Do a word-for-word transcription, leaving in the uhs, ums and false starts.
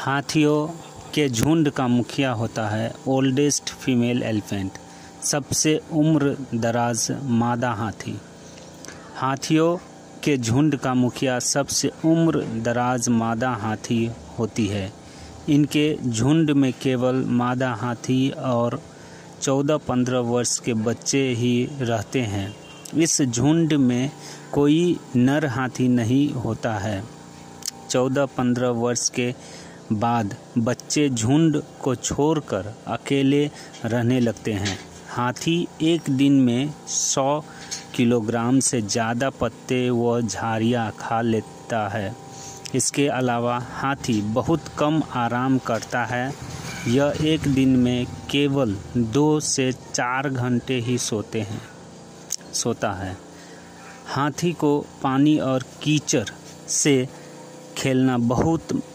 हाथियों के झुंड का मुखिया होता है ओल्डेस्ट फीमेल एलिफेंट, सबसे उम्र दराज मादा हाथी। हाथियों के झुंड का मुखिया सबसे उम्र दराज मादा हाथी होती है। इनके झुंड में केवल मादा हाथी और चौदह पंद्रह वर्ष के बच्चे ही रहते हैं। इस झुंड में कोई नर हाथी नहीं होता है। चौदह पंद्रह वर्ष के बाद बच्चे झुंड को छोड़कर अकेले रहने लगते हैं। हाथी एक दिन में सौ किलोग्राम से ज़्यादा पत्ते व झाड़ियाँ खा लेता है। इसके अलावा हाथी बहुत कम आराम करता है। यह एक दिन में केवल दो से चार घंटे ही सोते हैं सोता है। हाथी को पानी और कीचड़ से खेलना बहुत